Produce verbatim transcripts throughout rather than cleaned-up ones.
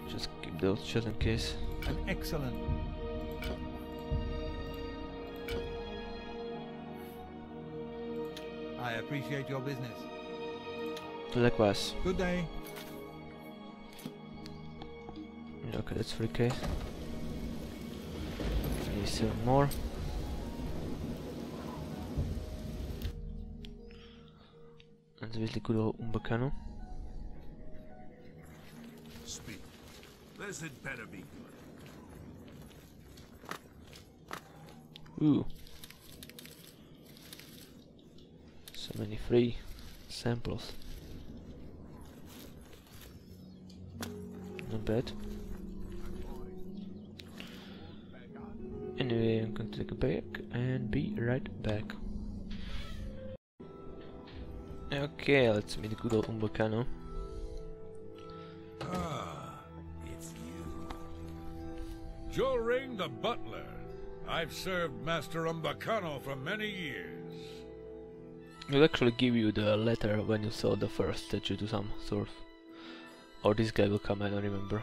Just keep those just in case. An excellent. I appreciate your business. Likewise. Good day. Okay, that's three K. Maybe seven more. And with the good old Umbacano. Speak. This had better be good. Ooh. So many free samples. Not bad. Anyway, I'm going to take a break and be right back. Okay, let's meet the good old Umbacano. Ah, it's you. Joring the butler. I've served Master Umbacano for many years. We'll actually give you the letter when you saw the first statue to some sort. Or this guy will come, I don't remember.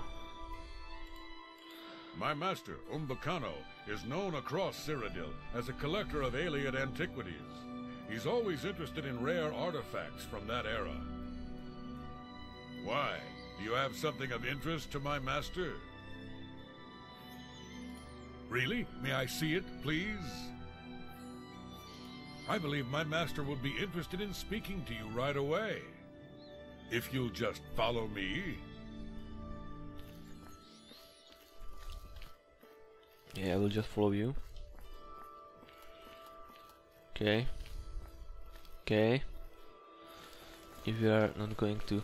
My master, Umbacano, is known across Cyrodiil as a collector of Ayleid antiquities. He's always interested in rare artifacts from that era. Why? Do you have something of interest to my master? Really? May I see it, please? I believe my master would be interested in speaking to you right away. If you'll just follow me. Yeah, I will just follow you. Okay. Okay. If you are not going to.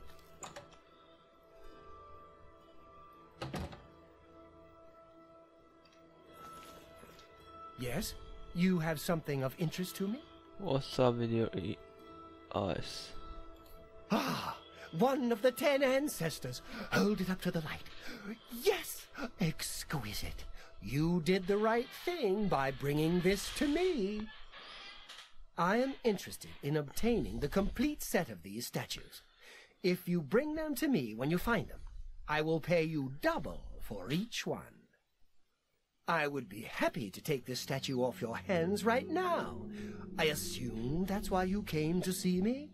Yes? You have something of interest to me? What's up with your e eyes? Ah, one of the ten ancestors. Hold it up to the light. Yes, exquisite. You did the right thing by bringing this to me. I am interested in obtaining the complete set of these statues. If you bring them to me when you find them, I will pay you double for each one. I would be happy to take this statue off your hands right now. I assume that's why you came to see me?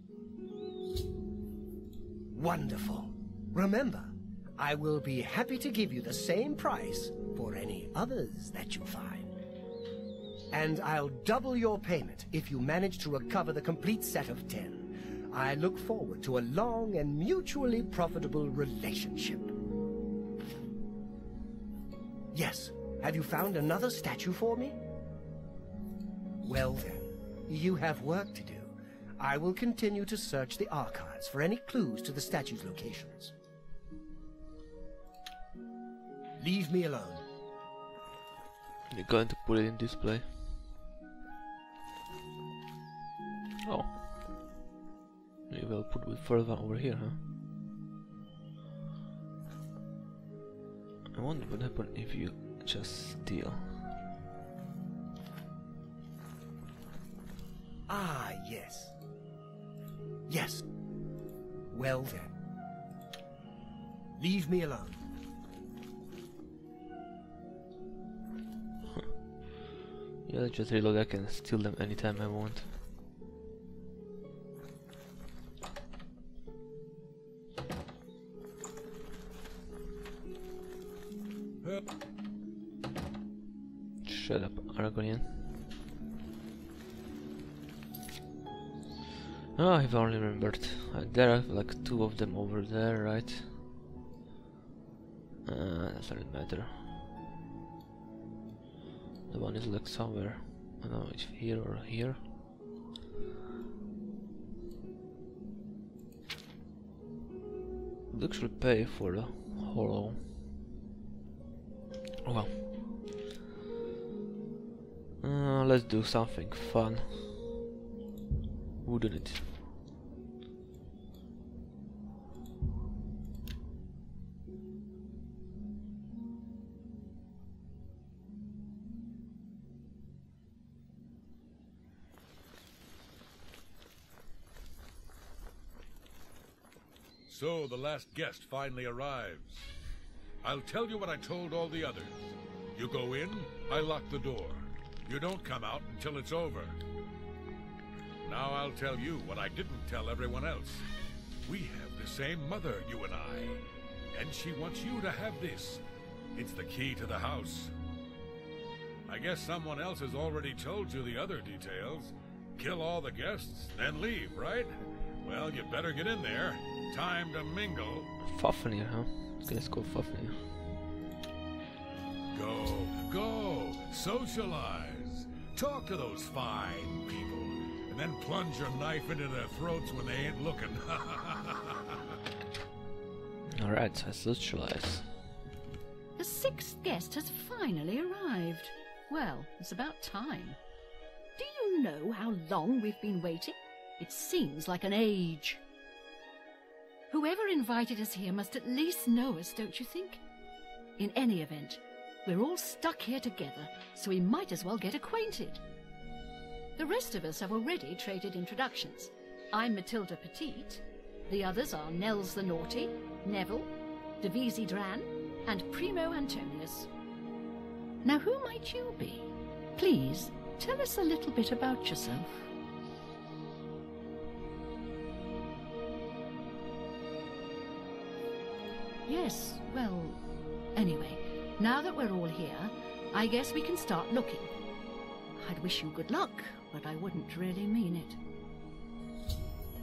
Wonderful. Remember, I will be happy to give you the same price for any others that you find. And I'll double your payment if you manage to recover the complete set of ten. I look forward to a long and mutually profitable relationship. Yes. Have you found another statue for me? Well then, you have work to do. I will continue to search the archives for any clues to the statue's locations. Leave me alone. You're going to put it in display. Oh. You will put it further over here, huh? I wonder what happens if you just steal. Ah, yes. Yes. Well then. Leave me alone. Yeah, just reload. I can steal them anytime I want. Shut up, Argonian. Oh, I've only remembered. Uh, there are like two of them over there, right? Uh, doesn't matter. The one is like somewhere. I don't know if here or here. Would actually pay for the hollow. Oh well. Uh, let's do something fun, wouldn't it? So the last guest finally arrives. I'll tell you what I told all the others. You go in, I lock the door. You don't come out until it's over. Now I'll tell you what I didn't tell everyone else. We have the same mother, you and I. And she wants you to have this. It's the key to the house. I guess someone else has already told you the other details. Kill all the guests, then leave, right? Well, you better get in there. Time to mingle. Fafnir, huh? Let's go Fafnir. Go, go, socialize. Talk to those fine people. And then plunge your knife into their throats when they ain't looking. Alright, so I socialize. The sixth guest has finally arrived. Well, it's about time. Do you know how long we've been waiting? It seems like an age. Whoever invited us here must at least know us, don't you think? In any event, we're all stuck here together, so we might as well get acquainted. The rest of us have already traded introductions. I'm Matilda Petite. The others are Nels the Naughty, Neville, Devisi Dran, and Primo Antonius. Now who might you be? Please, tell us a little bit about yourself. Yes, well, anyway, now that we're all here, I guess we can start looking. I'd wish you good luck, but I wouldn't really mean it.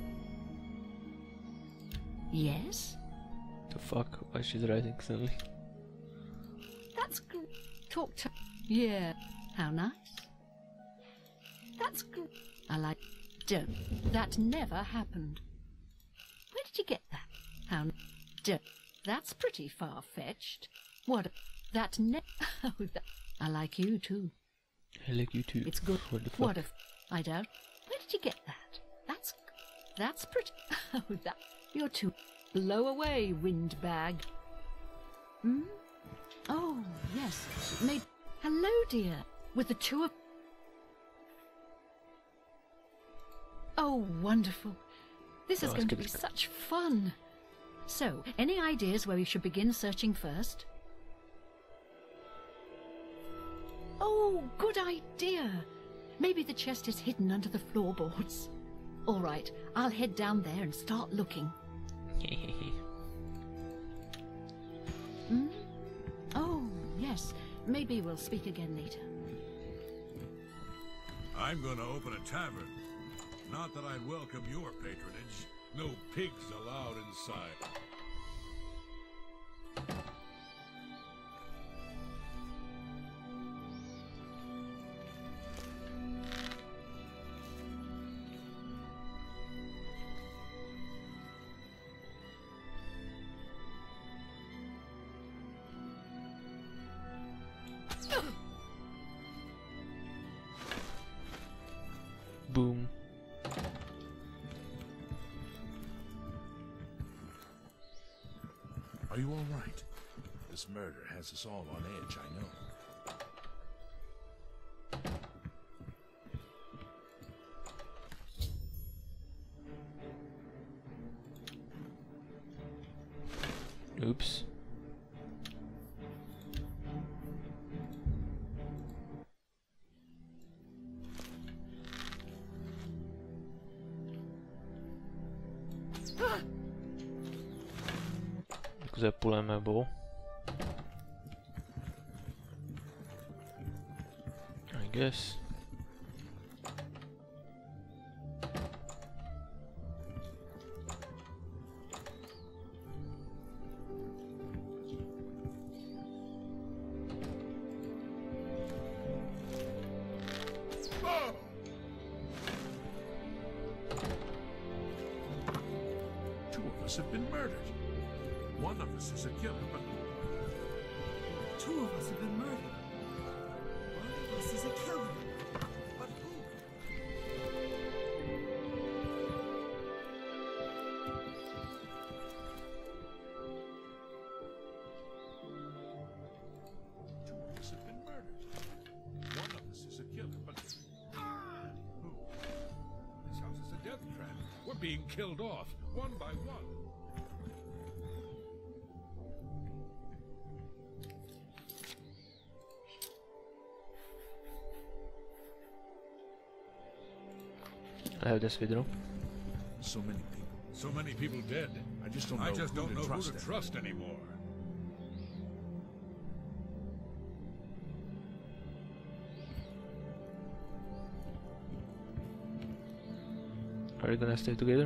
Yes? The fuck? Why she's writing suddenly? That's gr- talk to... Yeah, how nice. That's gr- I like... Don't. That never happened. Where did you get that? How... Don't. That's pretty far-fetched. What... That ne... Oh, that... I like you, too. I like you too. It's good. What the fuck? What if... I doubt... Where did you get that? That's... That's pretty... Oh, that... You're too... Blow away, windbag. Hmm? Oh, yes. Maybe... Hello, dear. With the two of... Oh, wonderful. This is Oh, going to good, be good. such fun. So, any ideas where we should begin searching first? Oh, good idea. Maybe the chest is hidden under the floorboards. All right, I'll head down there and start looking. Hmm? Oh, yes. Maybe we'll speak again later. I'm gonna open a tavern. Not that I'd welcome your patronage. No pigs allowed inside. Boom. Are you all right? This murder has us all on edge, I know. Oops. Cos'è pullable? I guess. Two of us have been murdered. One of us is a killer, but Two of us have been murdered. One of us is a killer. But who? two of us have been murdered. One of us is a killer, but Ah! Who? This house is a death trap. We're being killed off, one by one. I have this withdraw. So many people. So many people dead. I just don't know I just who don't to know who trust to anymore. trust anymore. Are you gonna stay together?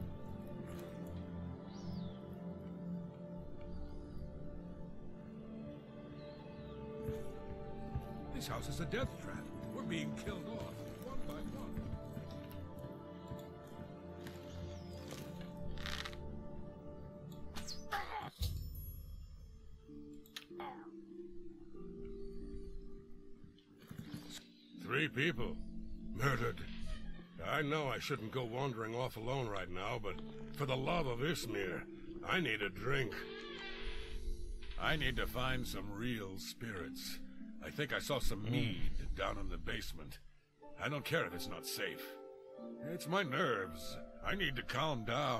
This house is a death trap. We're being killed off, one by one. Three people. Murdered. I know I shouldn't go wandering off alone right now, but for the love of Ismir, I need a drink. I need to find some real spirits. I think I saw some mead down in the basement. I don't care if it's not safe. It's my nerves. I need to calm down.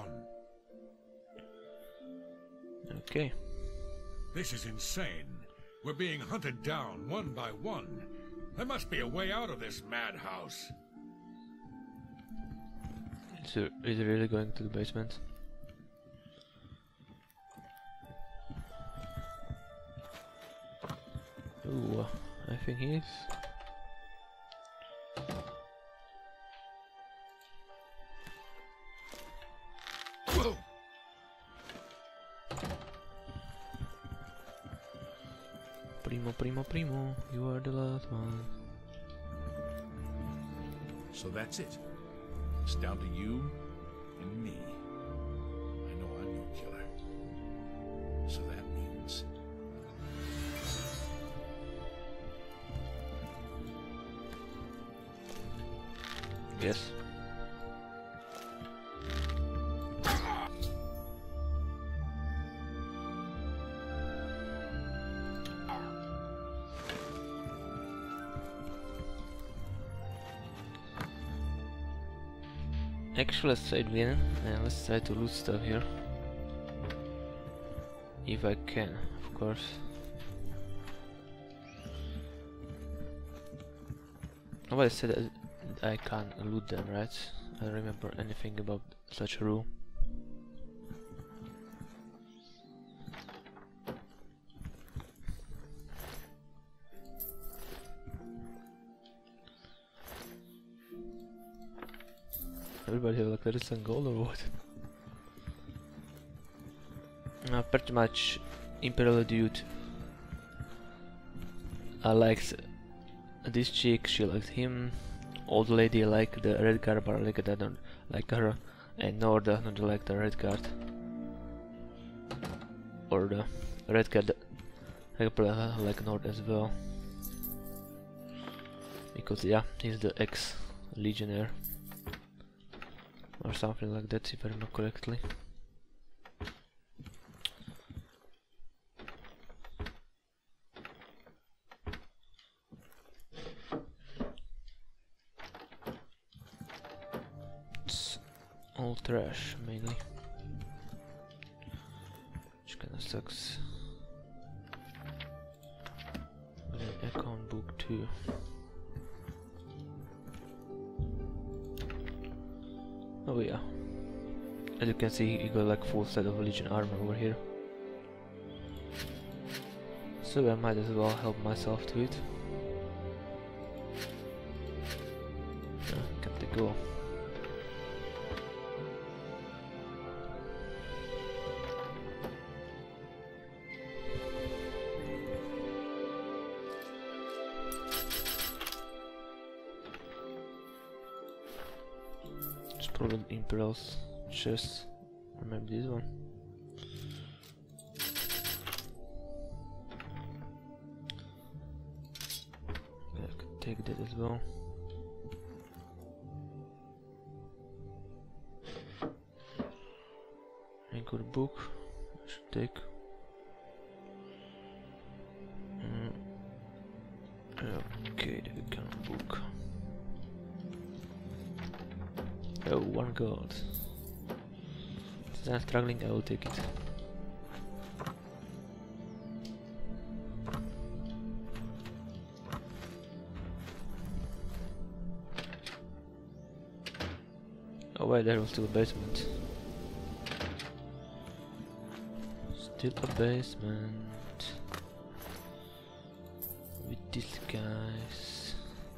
Okay. This is insane. We're being hunted down one by one. There must be a way out of this madhouse. Is it, is it really going to the basement? Ooh, I think he is. Whoa! Primo, primo, primo, you are the last one. So that's it. It's down to you and me. I know I'm no killer. So that means... Yes. Actually, let's try win and let's try to loot stuff here. If I can, of course. Nobody said that I can't loot them, right? I don't remember anything about such a rule. Everybody have like redstone gold or what? Uh, pretty much Imperial dude. I likes this chick, she likes him. Old lady like the red card, but like I don't like her. And Norda don't like the red card. Or the red card. I probably like Nord as well. Because yeah, he's the ex-legionnaire. Or something like that, if I remember correctly. It's all trash, mainly. Which kinda sucks. Got an account book too. Oh yeah, as you can see, you got like full set of Legion armor over here. So I might as well help myself to it. Uh, got to go. Probably Imperial's chest. Remember this one? I could take that as well. A good book I should take. Mm. Okay, the account book. Oh, one gold. Since I'm struggling, I will take it. why there was still a basement. Still a basement. With these guys.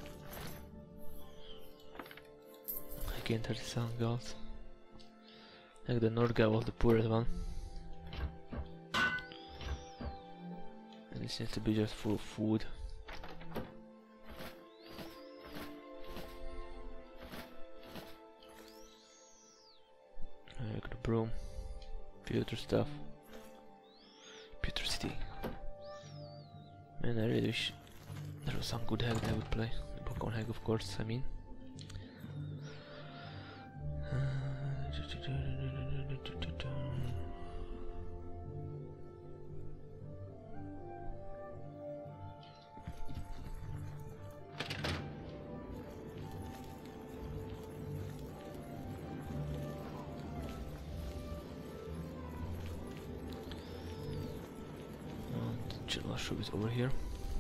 I can't hurt the sound girls. Like the North guy was the poorest one. And it seems to be just full of food. I got the broom. Pewter stuff. Pewter City. Man, I really wish there was some good hack that I would play. The Pokemon hack, of course, I mean. Shop is over here.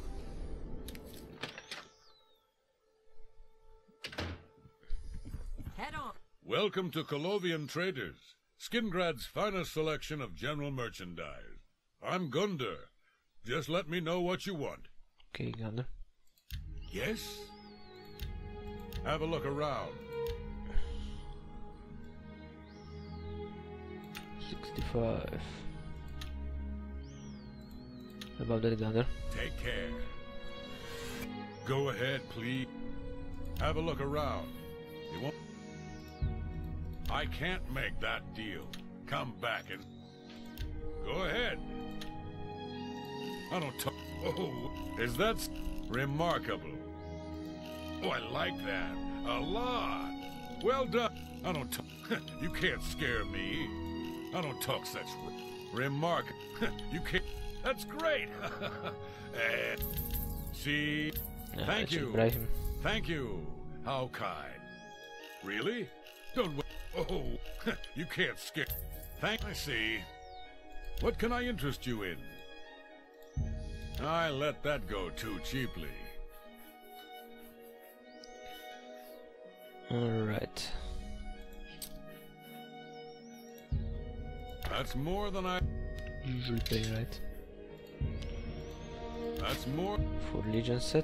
Head on. Welcome to Colovian Traders, Skingrad's finest selection of general merchandise. I'm Gunder. Just let me know what you want. Okay, Gunder. Yes? Have a look around. sixty-five. About that, Gunder. Take care. Go ahead, please. Have a look around. You won't... I can't make that deal. Come back and... Go ahead. I don't talk... Oh, is that... s- Remarkable. Oh, I like that. A lot. Well done. I don't talk... You can't scare me. I don't talk such... Remark... You can't... That's great. And see, Yeah, thank I should you, bribe him. thank you. How kind. Really? Don't. W oh, you can't skip. Thank. I see. What can I interest you in? I let that go too cheaply. All right. That's more than I. Usually pay, right? That's more. For Legion set.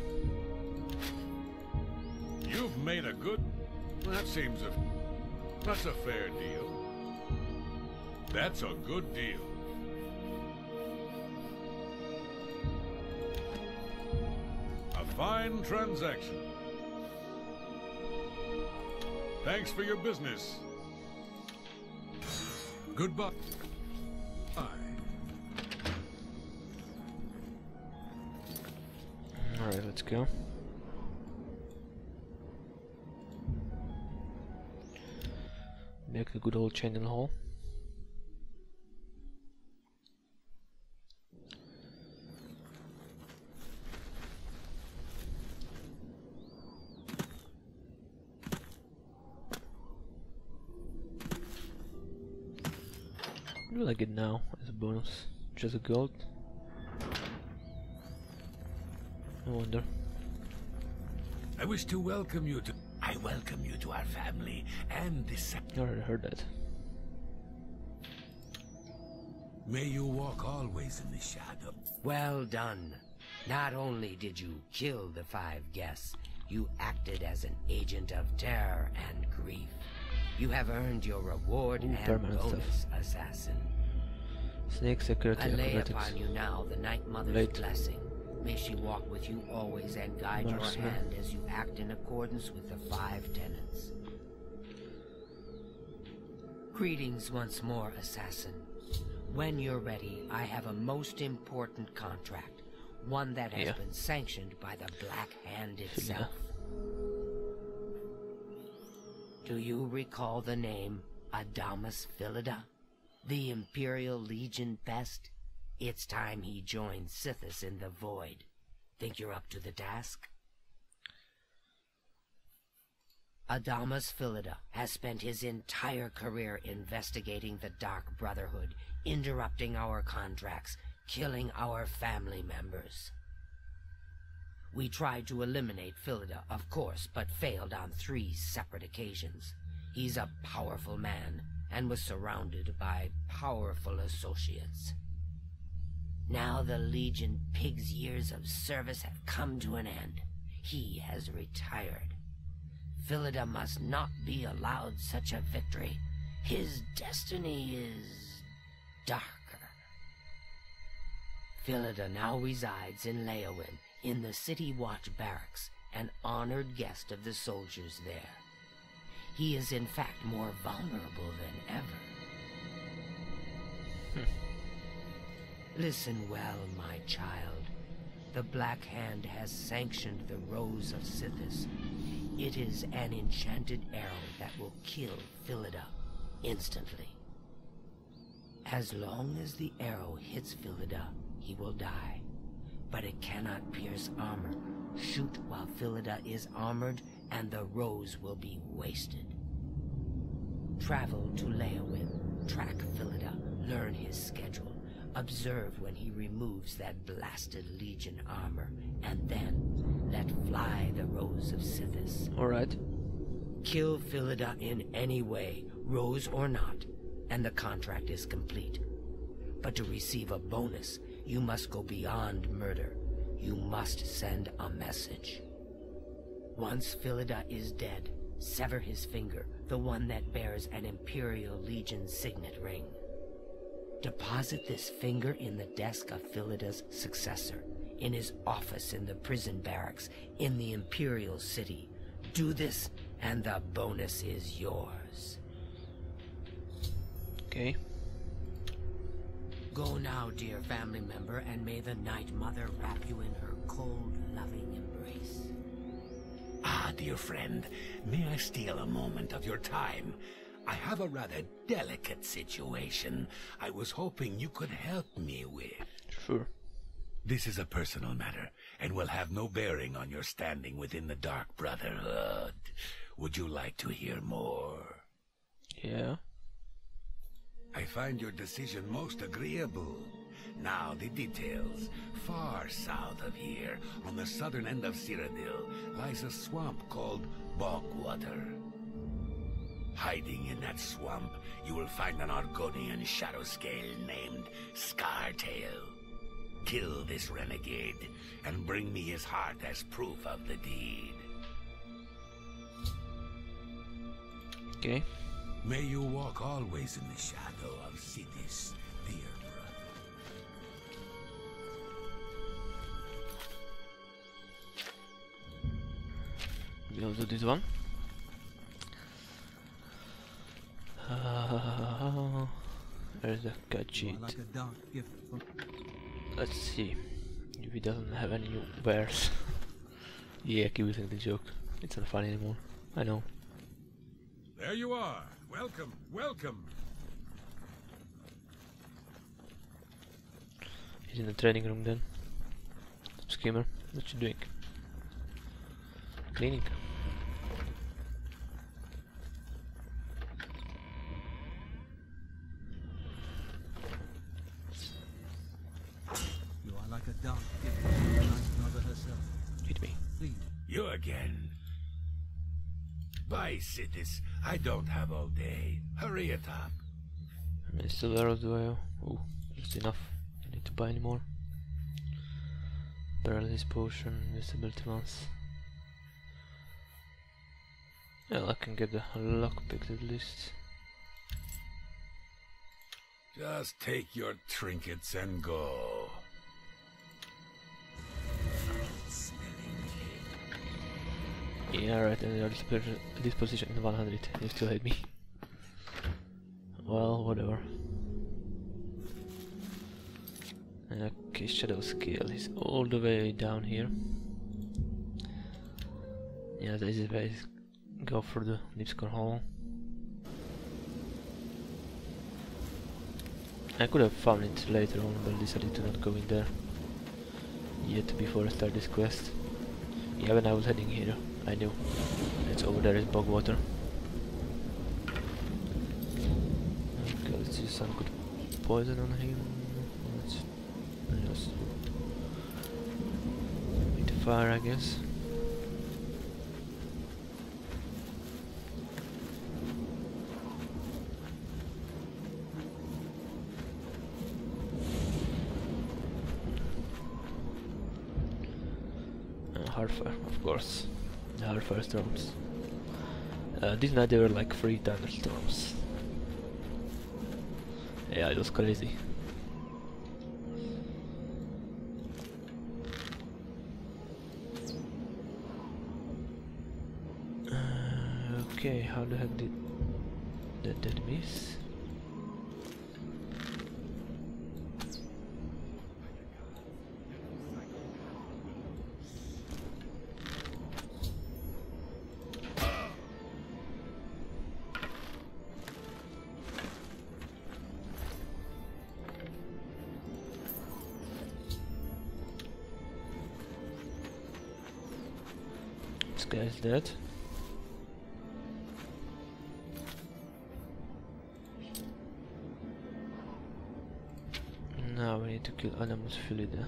You've made a good. That seems a. That's a fair deal. That's a good deal. A fine transaction. Thanks for your business. Goodbye. Bye. Alright, let's go. Make a good old channel hall. What do I get now as a bonus? Just a gold? No wonder. I wish to welcome you to... I welcome you to our family and this... I already heard that. May you walk always in the shadow. Well done. Not only did you kill the five guests, you acted as an agent of terror and grief. You have earned your reward Ooh, and permanent bonus, stuff. assassin. Snake security I lay acrobatics. upon you now the Night Mother's Late. blessing. May she walk with you always and guide Marksman. your hand as you act in accordance with the five tenets. Greetings once more, assassin. When you're ready, I have a most important contract. One that has Yeah. been sanctioned by the Black Hand itself. Do you recall the name Adamus Philida? The Imperial Legion best? It's time he joined Sithis in the Void. Think you're up to the task? Adamus Philida has spent his entire career investigating the Dark Brotherhood, interrupting our contracts, killing our family members. We tried to eliminate Philida, of course, but failed on three separate occasions. He's a powerful man and was surrounded by powerful associates. Now the Legion Pig's years of service have come to an end. He has retired. Philida must not be allowed such a victory. His destiny is darker. Philida now resides in Leowin, in the City Watch Barracks, an honored guest of the soldiers there. He is in fact more vulnerable than ever. Listen well, my child. The Black Hand has sanctioned the Rose of Sithis. It is an enchanted arrow that will kill Philida instantly. As long as the arrow hits Philida, he will die. But it cannot pierce armor. Shoot while Philida is armored, and the rose will be wasted. Travel to Leowin, track Philida, learn his schedule. Observe when he removes that blasted Legion armor, and then let fly the Rose of Sithis. Alright. Kill Philida in any way, rose or not, and the contract is complete. But to receive a bonus, you must go beyond murder. You must send a message. Once Philida is dead, sever his finger, the one that bears an Imperial Legion signet ring. Deposit this finger in the desk of Philida's successor, in his office in the prison barracks, in the Imperial City. Do this, and the bonus is yours. Okay. Go now, dear family member, and may the Night Mother wrap you in her cold, loving embrace. Ah, dear friend, may I steal a moment of your time? I have a rather delicate situation I was hoping you could help me with. Sure. This is a personal matter, and will have no bearing on your standing within the Dark Brotherhood. Would you like to hear more? Yeah. I find your decision most agreeable. Now the details. Far south of here, on the southern end of Cyrodiil, lies a swamp called Bogwater. Hiding in that swamp, you will find an Argonian shadowscale named Scartail. Kill this renegade, and bring me his heart as proof of the deed. Okay. May you walk always in the shadow of Sithis, dear brother. We'll do this one. Uh, there's a gadget. Like a dark gift from... Let's see if he doesn't have any new wares. Yeah, keep using the joke. It's not funny anymore. I know. There you are. Welcome, welcome. He's in the training room then. Skimmer, what you doing? Cleaning. You are like a dark gift from the Night Mother herself. Hit me. Please. You again. Bye, Sithis. I don't have all day. Hurry it up. I mean, still arrows do I? Oh, just enough. I need to buy any more. Paralysis potion, visibility ones. Well, I can get the lockpick at least. Just take your trinkets and go. Yeah, right, and your disposition, disposition in one hundred. You still hate me. Well, whatever. Okay, shadow scale is all the way down here. Yeah, the easiest way is go for the Nipscore Hall. I could have found it later on, but decided to not go in there yet before I start this quest. Yeah, when I was heading here, I knew it's over there is Bogwater. Okay, let's use some good poison on him. Let's just with fire, I guess. Hardfire, of course. The Hardfire storms. Uh, this night they were like three thunderstorms. Yeah, it was crazy. Uh, okay, how the heck did that, that miss? This guy's dead. Now we need to kill Adamus Philida.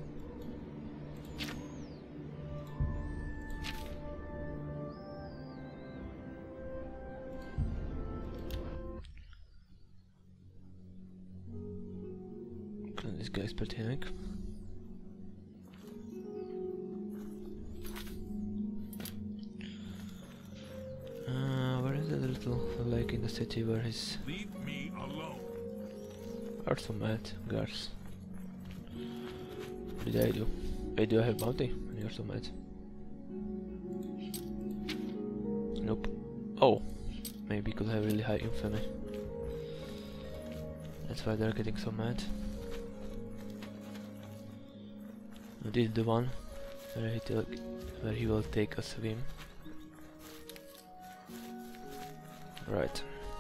This guy's pretty hank. Uh, where is that little lake in the city where his... Leave me alone. Are so mad, guards. What did I do? Hey, do I have bounty? And you're so mad. Nope. Oh, maybe because I have really high infamy. That's why they're getting so mad. This is the one where he, where he will take a swim. Right.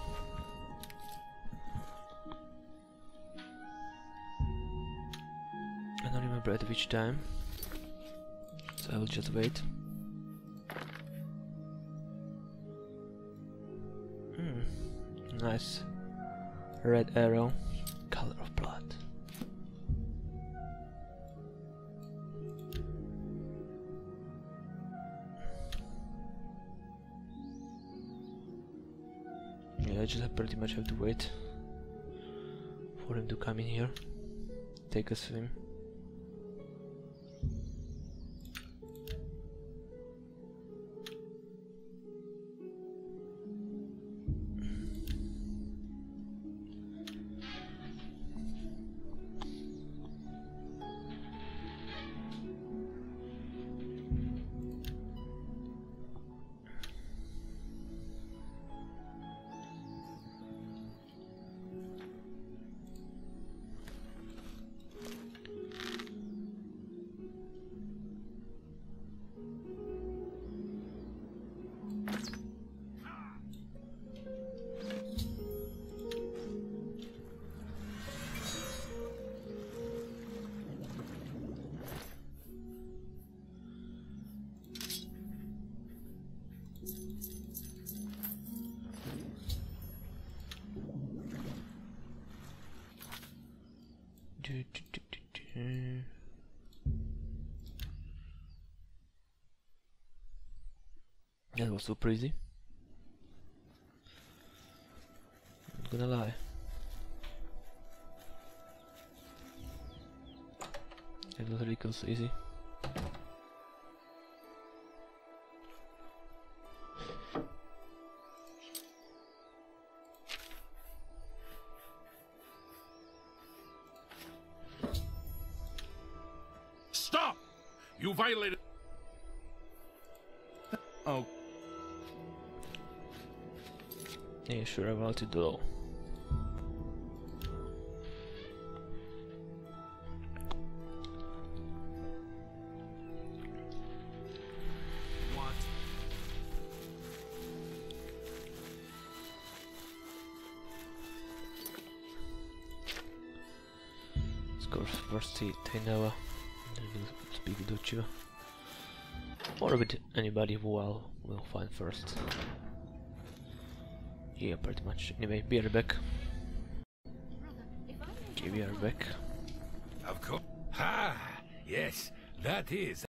I don't remember at which time, so I will just wait. Hmm, nice. Red arrow, color of blood. Yeah, I just have pretty much have to wait for him to come in here, take a swim. That was super easy. Not gonna lie. It was really so easy. Stop! You violated... Oh. Yeah, sure, I wanted to do. What? Let's go first see Tainawa, then we'll speak with Uchiwa. Or with anybody who I'll will find first. Yeah, pretty much. Anyway, be right back. Okay, we are back. Of course. Ha! Yes, that is